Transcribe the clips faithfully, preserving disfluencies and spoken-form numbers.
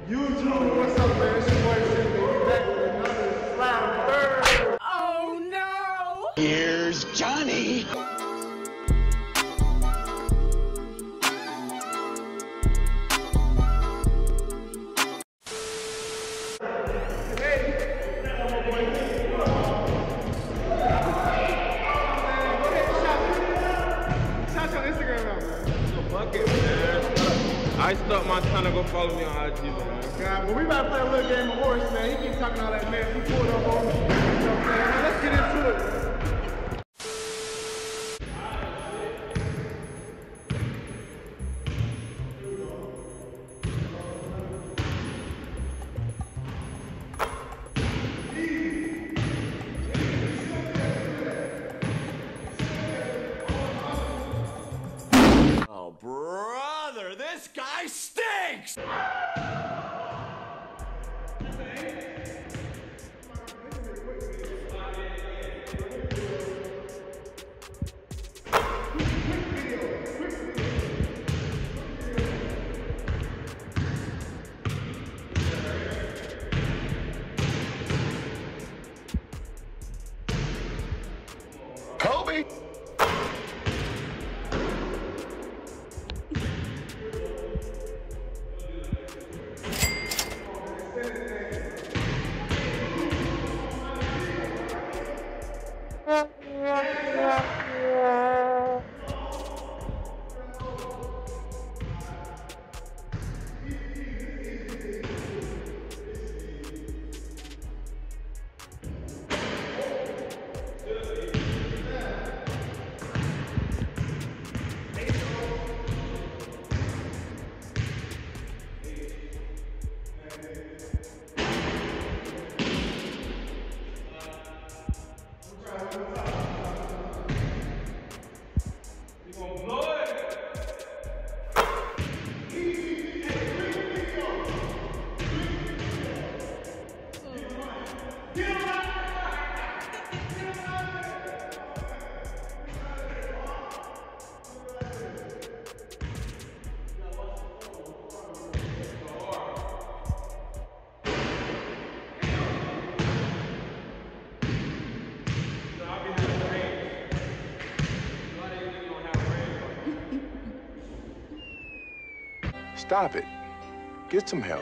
YouTube, what's up, man? It's your boy Simba. We back with another Slam Third. Oh no! Here's Johnny. I stuck my son to go follow me on I G, man. God, well, we about to play a little game of horse, man. He keep talking all that, man. We pulled up on him. You know what I'm saying? Man, let's get into it. Oh, brother, this guy stinks! Kobe! Stop it. Get some help.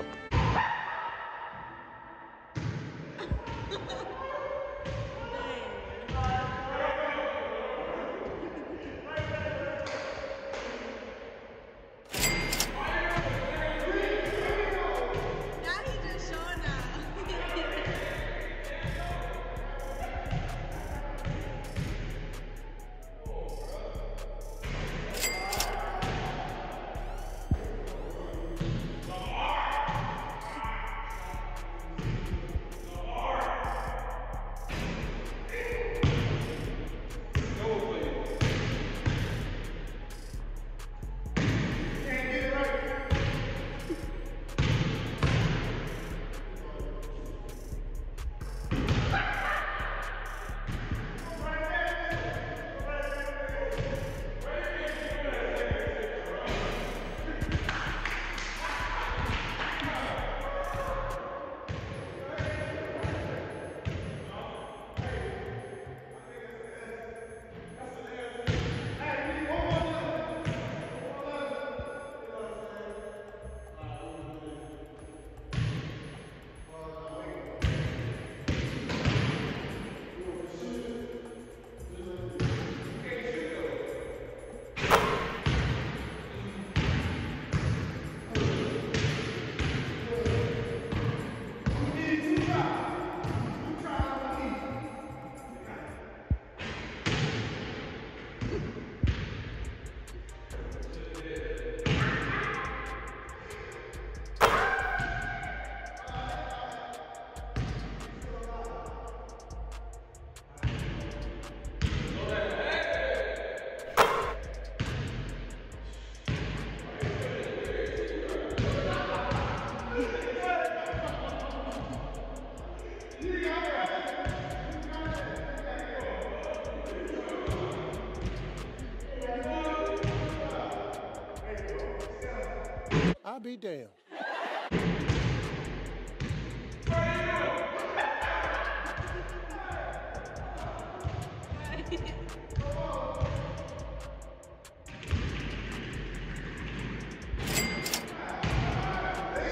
I'll be damned.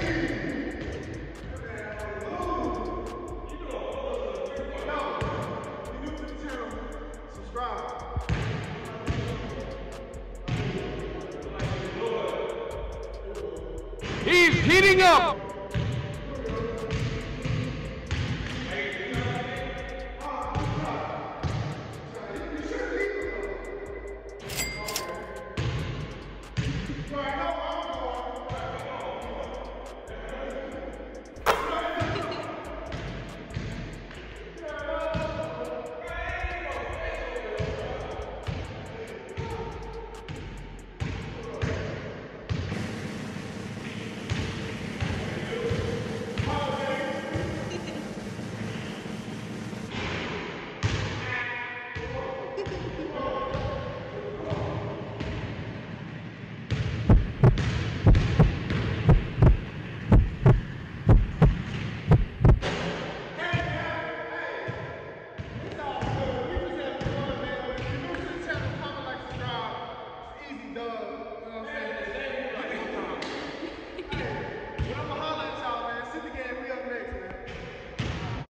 He's heating up!